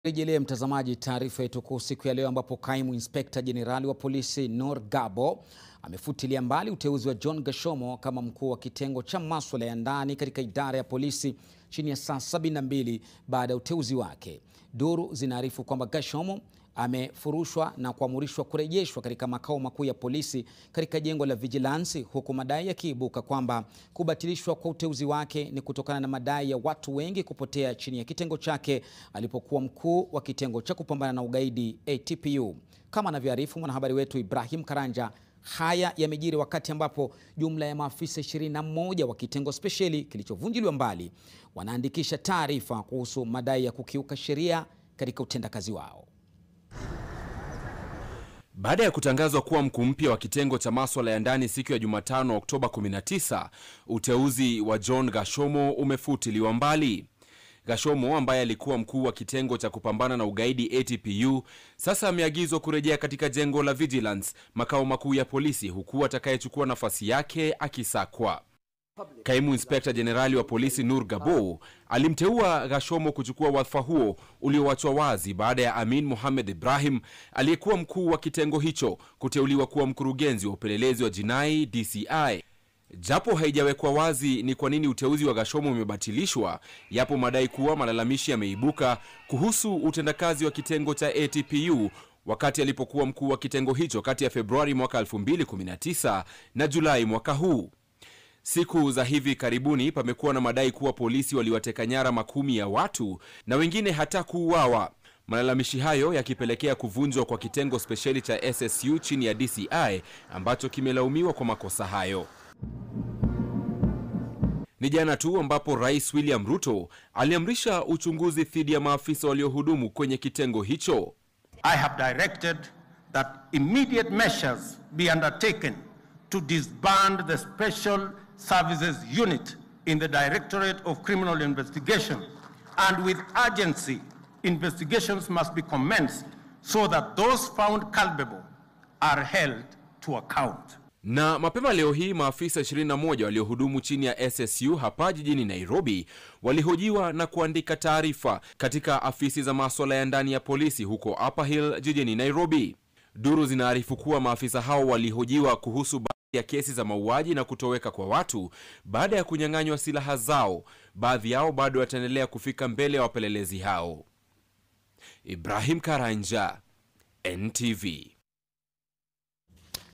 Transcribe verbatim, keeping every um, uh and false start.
Rejelea mtazamaji taarifa yetu kwa siku ya leo, ambapo Kaimu Inspekta Jenerali wa polisi Noor Gabow amefutilia mbali uteuzi wa John Gachomo kama mkuu wa kitengo cha masuala ya ndani katika idara ya polisi chini ya saa sabini na mbili baada ya uteuzi wake. Duru zinaarifu kwamba Gachomo amefurushwa na kuamrishwa kurejeshwa katika makao makuu ya polisi katika jengo la Vigilance, huku madai yakiibuka kwamba kubatilishwa kwa uteuzi wake ni kutokana na madai ya watu wengi kupotea chini ya kitengo chake alipokuwa mkuu wa kitengo cha kupambana na ugaidi A T P U. Kama anavyoarifu mwanahabari wetu Ibrahim Karanja, haya yamejiri wakati ambapo jumla ya maafisa ishirini na moja wa kitengo spesheli kilichovunjiliwa mbali wanaandikisha taarifa kuhusu madai ya kukiuka sheria katika utendakazi wao. Baada ya kutangazwa kuwa mkuu mpya wa kitengo cha masuala ya ndani siku ya Jumatano Oktoba kumi na tisa, uteuzi wa John Gachomo umefutiliwa mbali. Gachomo, ambaye alikuwa mkuu wa kitengo cha kupambana na ugaidi A T P U, sasa ameagizwa kurejea katika jengo la Vigilance, makao makuu ya polisi, huku atakayechukua nafasi yake akisakwa. Kaimu Inspekta Jenerali wa polisi Noor Gabow alimteua Gachomo kuchukua wadhifa huo ulioachwa wazi baada ya Amin Mohamed Ibrahim, aliyekuwa mkuu wa kitengo hicho, kuteuliwa kuwa mkurugenzi wa upelelezi wa jinai D C I. Japo haijawekwa wazi ni kwa nini uteuzi wa Gachomo umebatilishwa, yapo madai kuwa malalamishi yameibuka kuhusu utendakazi wa kitengo cha A T P U wakati alipokuwa mkuu wa kitengo hicho kati ya Februari mwaka elfu mbili kumi na tisa na Julai mwaka huu. Siku za hivi karibuni pamekuwa na madai kuwa polisi waliwateka nyara makumi ya watu na wengine hata kuuawa. Malalamishi hayo yakipelekea kuvunjwa kwa kitengo spesheli cha S S U chini ya D C I ambacho kimelaumiwa kwa makosa hayo. Ni jana tu ambapo Rais William Ruto aliamrisha uchunguzi dhidi ya maafisa waliohudumu kwenye kitengo hicho. I have directed that immediate measures be undertaken to disband the Special Services Unit in the Directorate of Criminal Investigation, and with urgency, investigations must be commenced so that those found culpable are held to account. Na mapema leo hii maafisa ishirini na moja waliohudumu chini ya S S U hapa jijini Nairobi walihojiwa na kuandika taarifa katika afisi za masuala ya ndani ya polisi huko Upper Hill jijini Nairobi. Duru zinaarifu kuwa maafisa hao walihojiwa kuhusu baadhi ya kesi za mauaji na kutoweka kwa watu baada ya kunyang'anywa silaha zao. Baadhi yao bado wataendelea kufika mbele ya wapelelezi hao. Ibrahim Karanja, N T V.